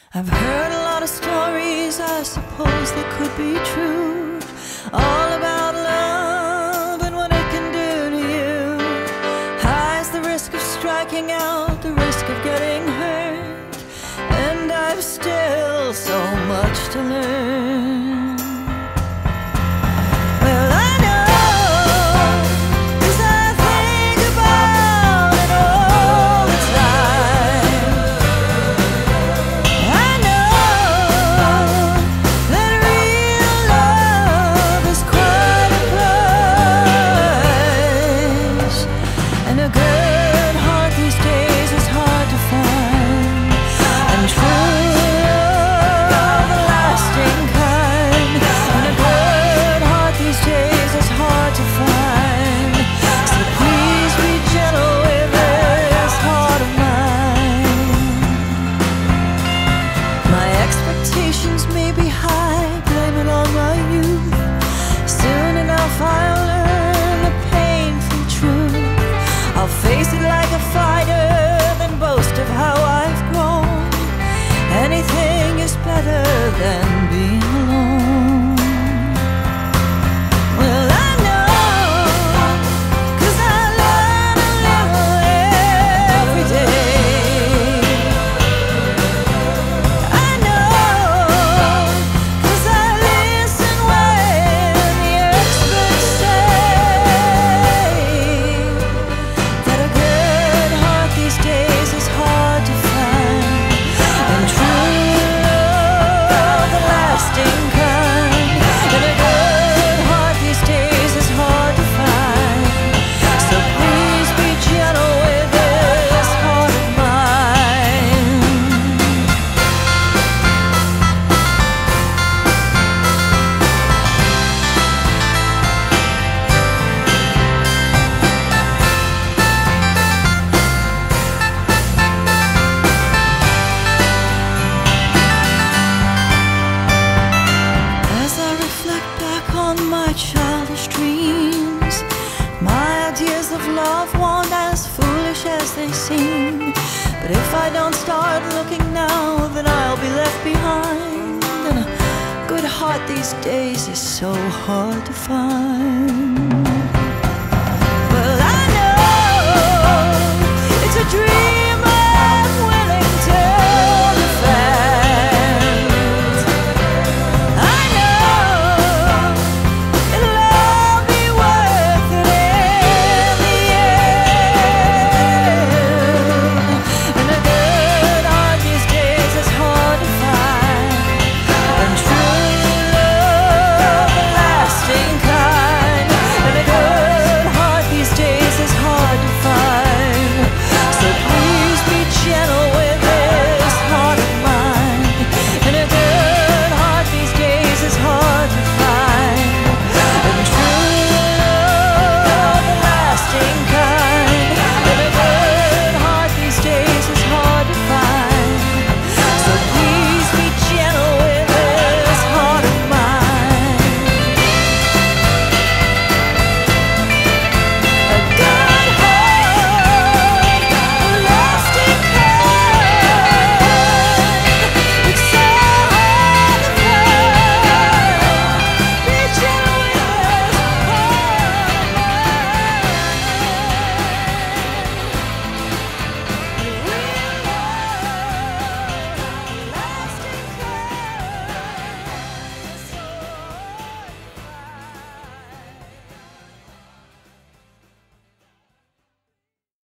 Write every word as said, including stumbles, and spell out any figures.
I've heard a lot of stories, I suppose they could be true, all about love and what it can do to you. High's the risk of striking out, the risk of getting hurt, and I've still so much to learn. Well, I know, 'cause I think about it all the time. I know that real love is quite a prize, and a good heart these days is hard to find, and true love, the lasting kind, and a good heart these days is hard to find. So please be gentle with this heart of mine. My expectations may be high, blame it on my youth. Soon enough I'll learn the painful truth. I'll face it like a fighter, then boast of how I've grown. Anything is better than being alone. Well, I know, 'cause I learn a little every day. I know, 'cause I listen when the experts say that a good heart these days is hard to find, and true love, the lasting kind, and a good heart these days is hard to find. So please be gentle with this heart of mine. As I reflect back on my childish dreams, my ideas of love weren't as foolish as they seem. But if I don't start looking now, then I'll be left behind, and a good heart these days is so hard to find. Well, I know it's a dream